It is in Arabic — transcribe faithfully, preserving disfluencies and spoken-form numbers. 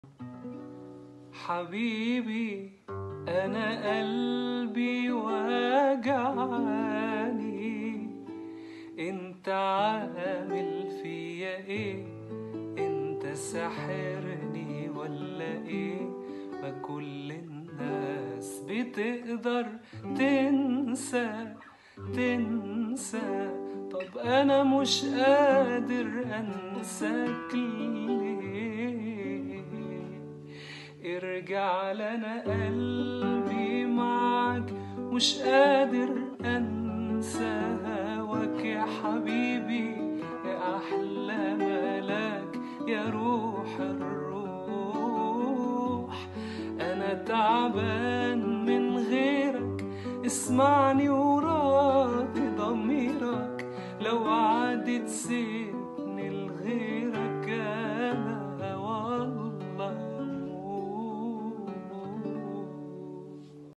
حبيبي أنا قلبي وجعاني، انت عامل فيا ايه؟ انت ساحرني ولا ايه؟ ما كل الناس بتقدر تنسى تنسى، طب انا مش قادر انساك ليه؟ ارجع لنا قلبي معاك، مش قادر انسى هواك يا حبيبي، يا احلى ملاك يا روح الروح. انا تعبان من غيرك، اسمعني وراك